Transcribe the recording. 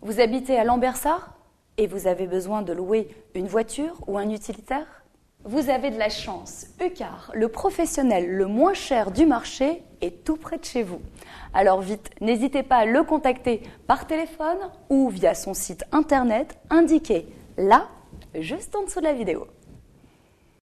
Vous habitez à Lambersart et vous avez besoin de louer une voiture ou un utilitaire? Vous avez de la chance, Ucar, le professionnel le moins cher du marché, est tout près de chez vous. Alors vite, n'hésitez pas à le contacter par téléphone ou via son site internet indiqué là, juste en dessous de la vidéo.